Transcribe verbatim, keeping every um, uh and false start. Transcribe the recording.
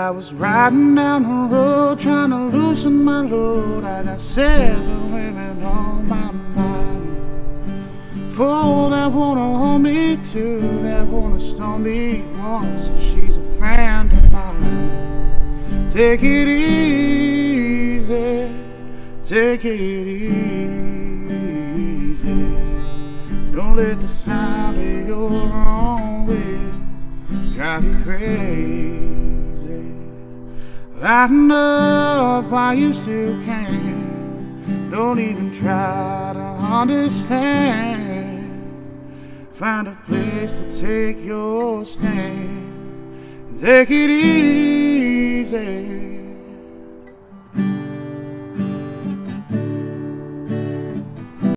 I was riding down the road trying to loosen my load. I got seven women on my mind. Four that wanna hold me, two that wanna stone me, one so she's a friend of mine. Take it easy, take it easy. Don't let the sound of your own ways drive you crazy. Lighten up while you still can. Don't even try to understand. Find a place to take your stand. Take it easy.